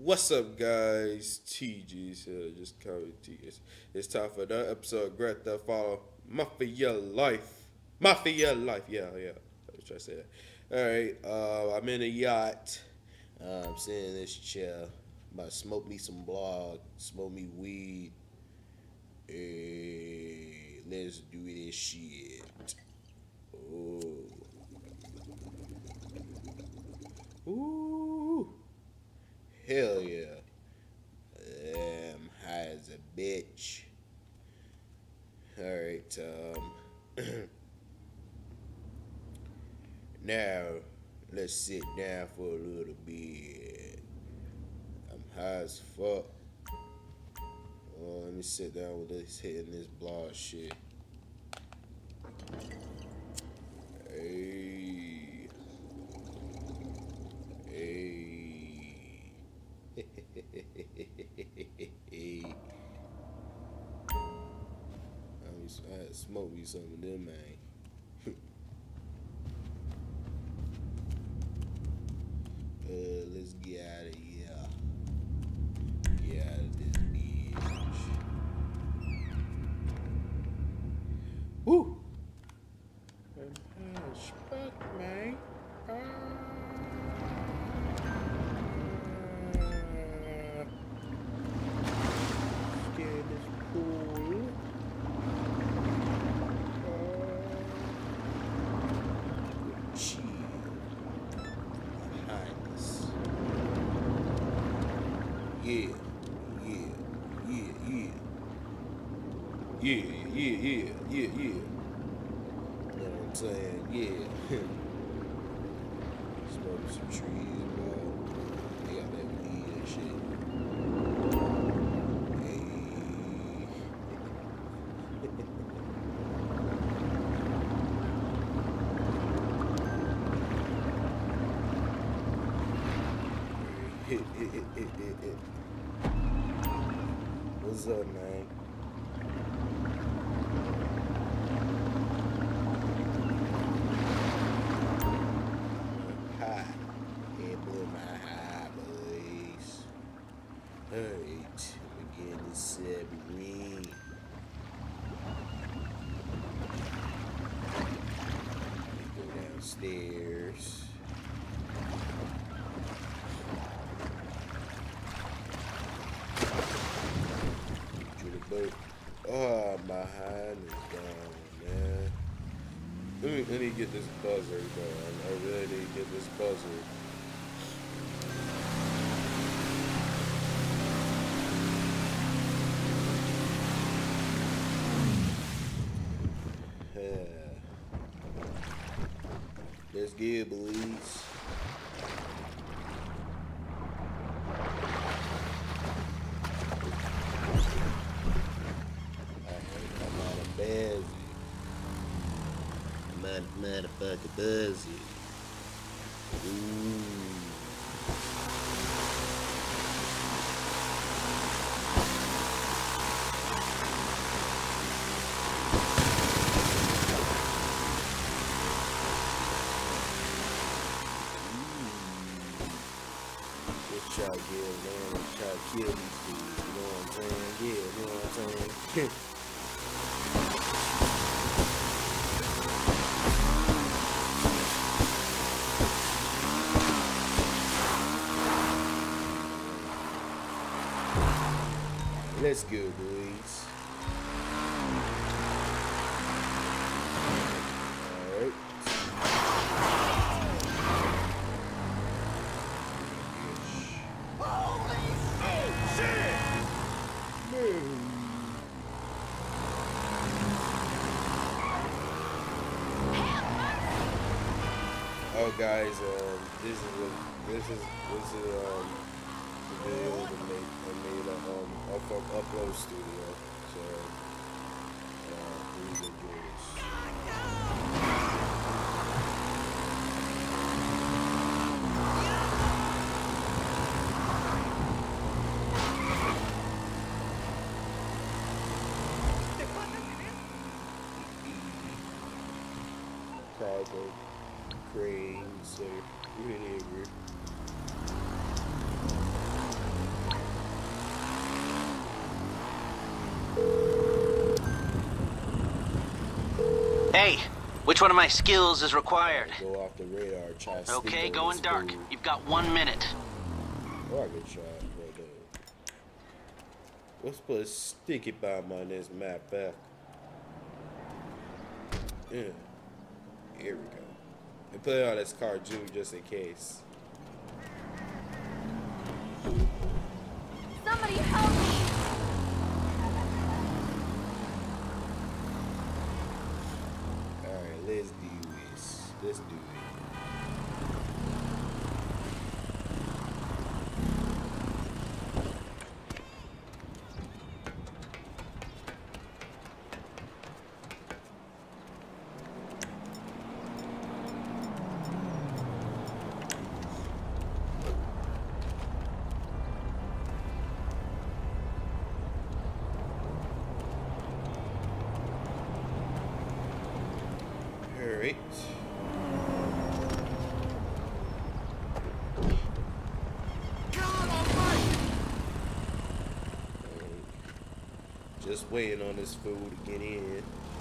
What's up, guys? TG's here. Just call me TG's. It's time for another episode of Grand Theft Auto Mafia Life. Mafia Life. Yeah. I was trying to say that. All right. I'm in a yacht. I'm sitting in this chair. About to smoke me some blog. Smoke me weed. Hey, let's do this shit. Oh. Ooh. Hell yeah. I'm high as a bitch. Alright, now let's sit down for a little bit. I'm high as fuck. Oh, let me sit down with this hitting this blog shit. Hey. I had to smoke me some of them, man. Let's get out of here. Get out of this bitch. Woo! Fuck, man. Scared this pool. Chill. Highness. Yeah. You know what I'm saying? Yeah. Smoke some trees, bro. They got that weed and shit. Hey. What's up, man? High. Yeah, boy, my high, boys. Alright, we get this submarine. We go downstairs. To the boat. Oh, my hand is gone, man. Let me get this buzzer going. I really need to get this buzzer. Let's get boys. I'm out of busy. I'm out of motherfucking busy. Ooh. Try to get man, try to kill these dudes, you know what I'm saying? Yeah, you know what I'm saying? Let's go, boys. Alright. Oh, guys, this is the video I made up from Upload Studio. So please enjoy this. Cargo, cranes, so really agree. Hey, which one of my skills is required? Go off the radar, try to sneak Okay, on going this dark. food. You've got 1 minute. Oh, I can try right there. Let's put a sticky bomb on this map back. Yeah. Here we go. And put it on this cartoon just in case. Somebody help me! Alright, let's do this. Let's do it. Alright. Just waiting on this food to get in.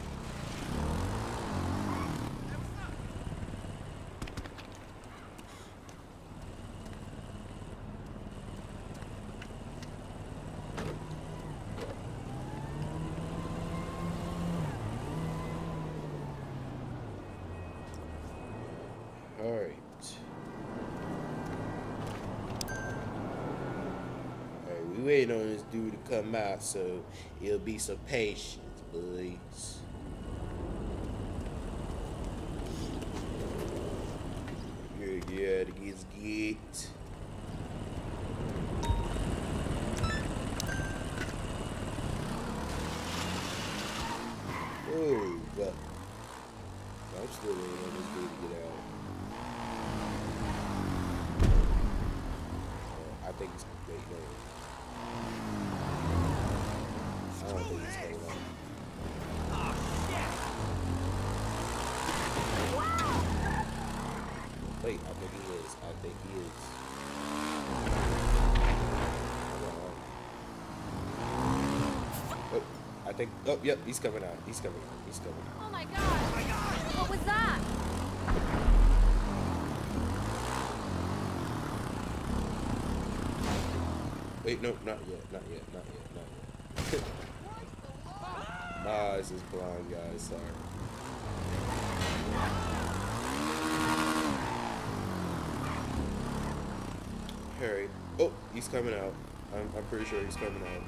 Alright. Alright, we waiting on this dude to come out, so it'll be some patience, boys. Yeah, to get. Oh, but I'm still waiting on this dude to get out. I think it's wait, no. I don't think it's coming out. Wait, I think he is. I think he is. Oh, I think. Oh, yep, he's coming out. He's coming out. He's coming out. Oh my god! Oh my god! What was that? Wait, no, not yet. Not yet. Not yet. Not yet. My eyes is blind, guys. Sorry. Harry. Oh, he's coming out. I'm pretty sure he's coming out.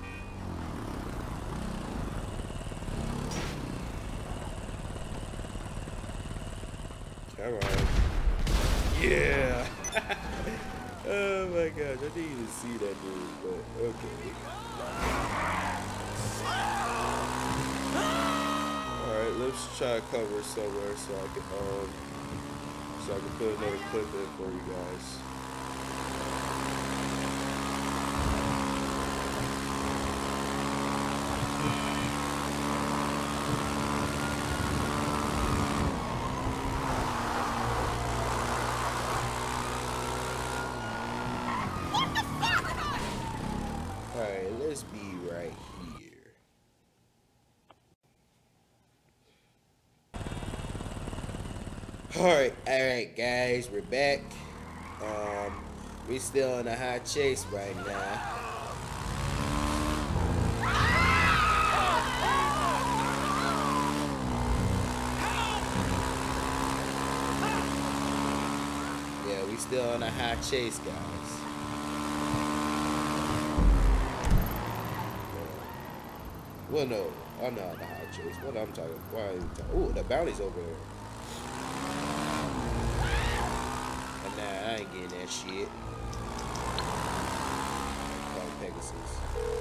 Come on. Yeah. Oh my gosh, I didn't even see that dude, but okay. Alright, let's try to cover somewhere so I can put another clip in for you guys. Alright, let's be right here. Alright guys, we're back. We're still on a high chase right now. Yeah, we still on a high chase, guys. Well, no, I'm not on the high chase. What I'm talking? Why are you talking? Ooh, the bounty's over there. And nah, I ain't getting that shit. Call Pegasus.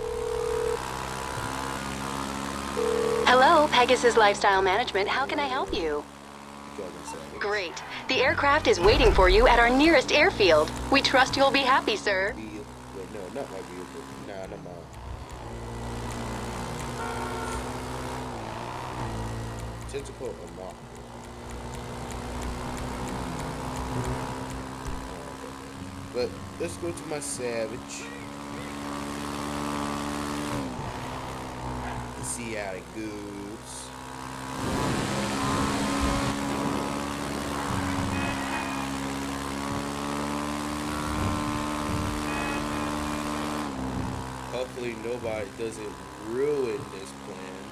Hello, Pegasus Lifestyle Management. How can I help you? Great. The aircraft is waiting for you at our nearest airfield. We trust you'll be happy, sir. Wait, no, not my vehicle. Nah, not mine. Tentacle unlocked. But let's go to my Savage. Let's see how it goes. Hopefully nobody doesn't ruin this plan.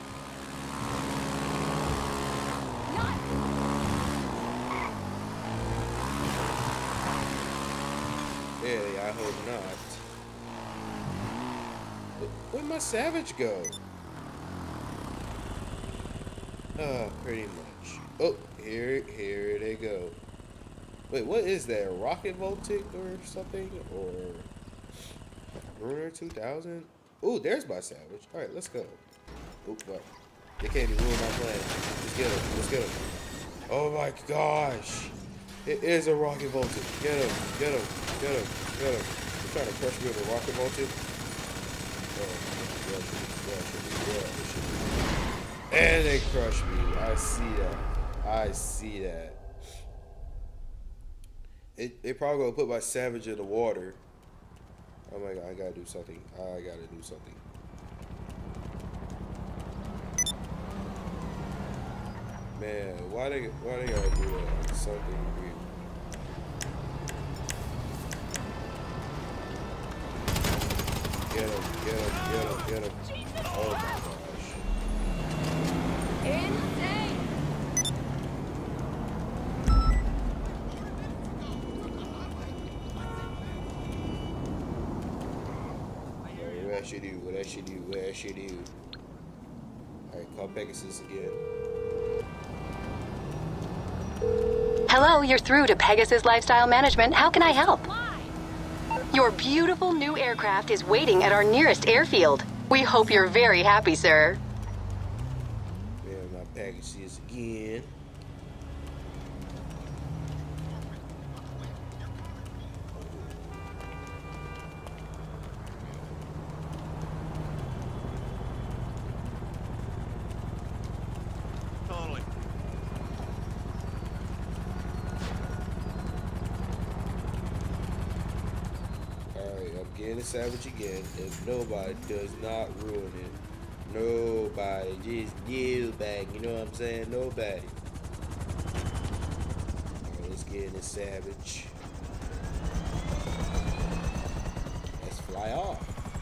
Really, I hope not. Where'd my Savage go? Pretty much. Oh, here they go. Wait, what is that? Rocket Voltic or something? Or Ruiner 2000? Ooh, there's my Savage. Alright, let's go. Oop, what? They can't even ruin my plan. Let's get him. Let's get him. Oh my gosh. It is a Rocket Voltic. Get him. Get him. Get him. Get him. They're trying to crush me with a Rocket Voltic. And they crush me. I see that. I see that. They probably gonna put my Savage in the water. Oh my god, I gotta do something. I gotta do something. Man, why they gotta do that? Something weird. Get him, get him, get him, get him. Oh my gosh. Insane! What I should do, what I should do, what I should do. Alright, call Pegasus again. Hello, you're through to Pegasus Lifestyle Management. How can I help? Your beautiful new aircraft is waiting at our nearest airfield. We hope you're very happy, sir. There's my Pegasus again. Totally. Alright, I'm getting the Savage again. If nobody does not ruin it. Nobody. Just nobody. You know what I'm saying? Nobody. Alright, let's get in the Savage. Let's fly off.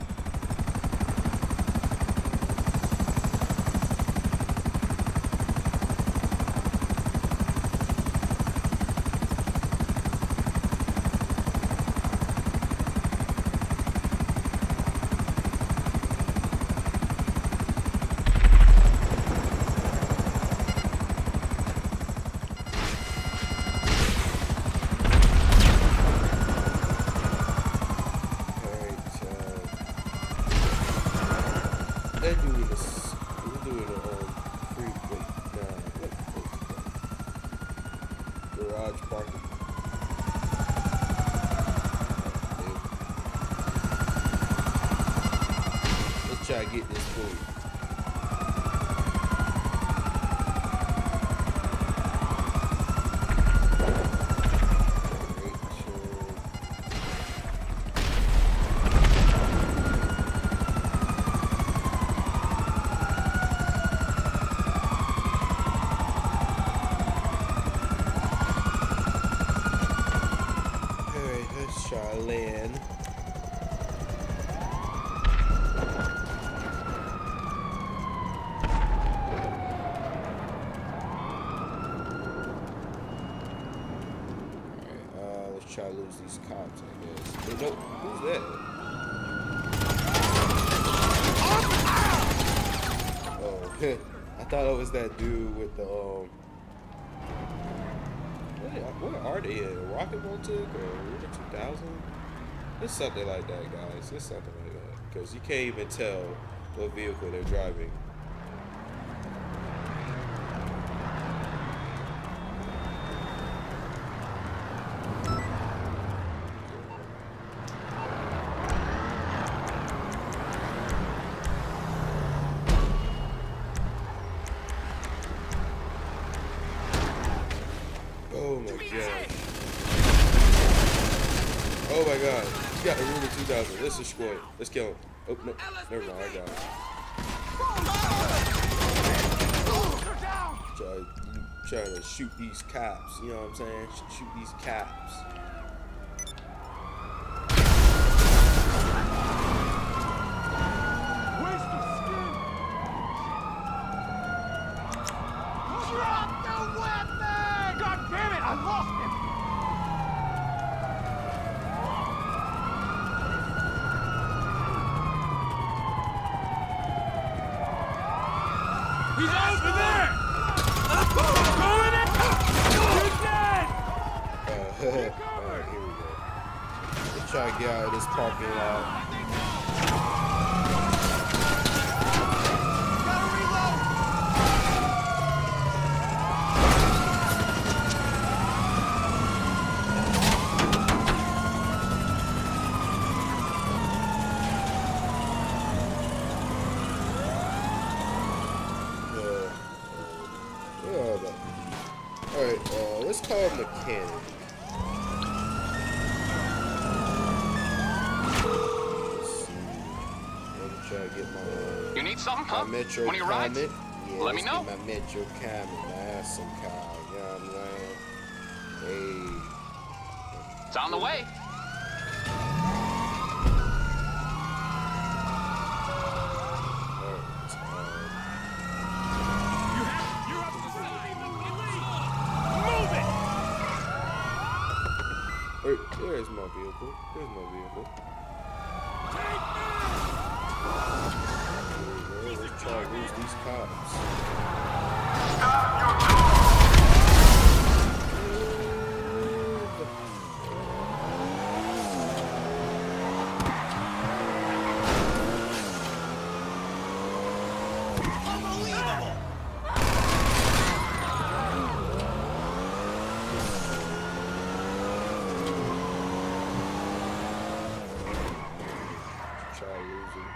Garage parking. Let's try to get this food. Charlene. Alright, let's try to lose these cops, I guess. Hey, no, who's that? Oh, I thought it was that dude with the, Where are they at? Rocket Voltic or Ruiner 2000? It's something like that, guys. It's something like that. Because you can't even tell what vehicle they're driving. Oh my god. Oh my god. He's got a Ruiner 2000. Let's destroy it. Let's kill him. Oh, no. Never mind. I got him. Trying to shoot these cops. You know what I'm saying? Shoot these cops. He's over there! Going in! You're dead! Alright, here we go. Let's try to get out of this parking lot. Alright, let's call a mechanic. Let's see. Let me try to get my You need something, huh? Metro One of your rides? Comet. Yeah, Let me know. Get my Metro Comet, my awesome car. You know what I'm saying? Hey. It's on the way. You're up to something! Move it! Wait, there's my vehicle. There's my vehicle. There we go. Let's try to lose these cops. Try losing.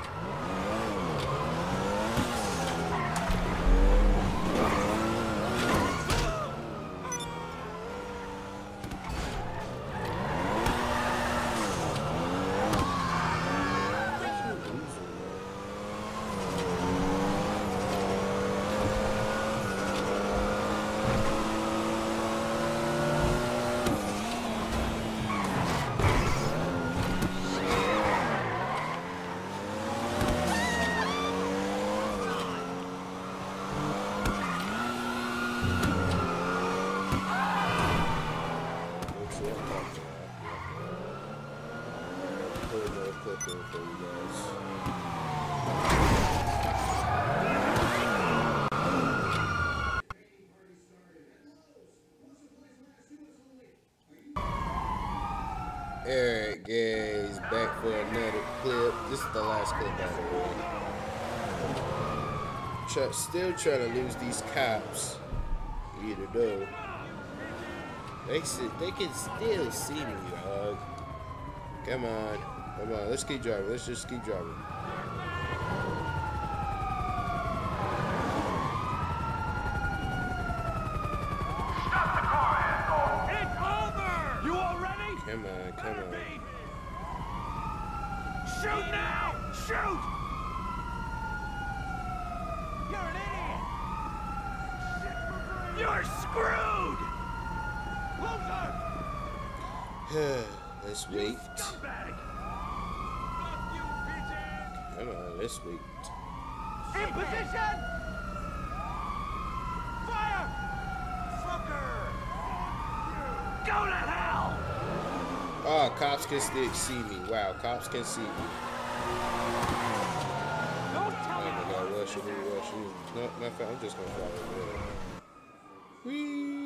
Put another clip in for you guys. Alright guys, back for another clip. This is the last clip by the way. Still trying to lose these cops. Either though. They can still see me, dog. Come on. Come on. Let's keep driving. Let's just keep driving. It's over! You all ready? Come on. Come on. Shoot now! Shoot! You're an idiot! You're screwed! Loser! Let's wait. Scumbag! Come on. Let's wait. In position! Fire! Fucker! Go to hell! Oh, cops can still see me. Wow, cops can see me. Don't tell Oh me my god, rush you, rush you. No, matter of fact, I'm just gonna follow there. Whee!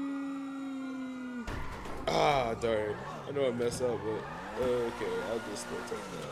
Ah, darn. I know I messed up, but okay, I'll just still take that.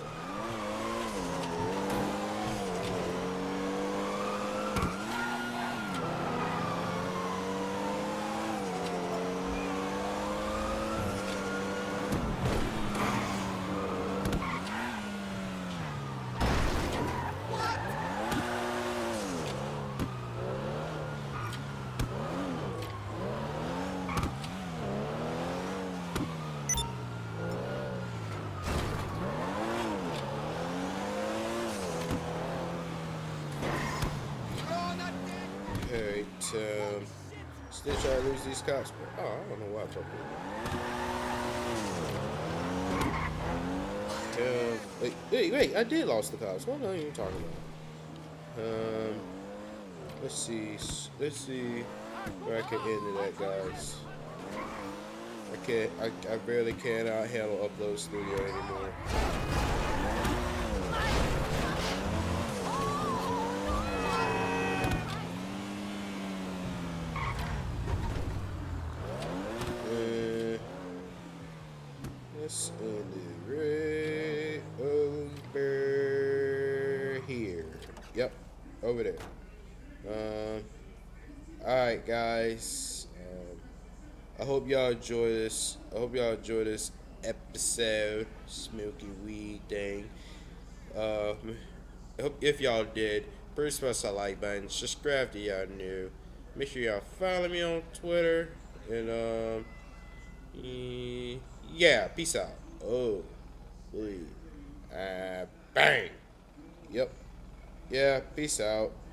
Alright, still trying to lose these cops, but oh, I don't know why I'm talking about. Wait, I did lost the cops. What are you talking about? Let's see where I can end it at, guys. I barely can handle Upload Studio anymore. right over here. Yep, over there. Alright, guys. I hope y'all enjoy this. I hope y'all enjoy this episode, Smoky Weed thing. I hope if y'all did, please smash that like button, subscribe to y'all new. Make sure y'all follow me on Twitter, and yeah, peace out. Oh, bang. Yep. Yeah, peace out.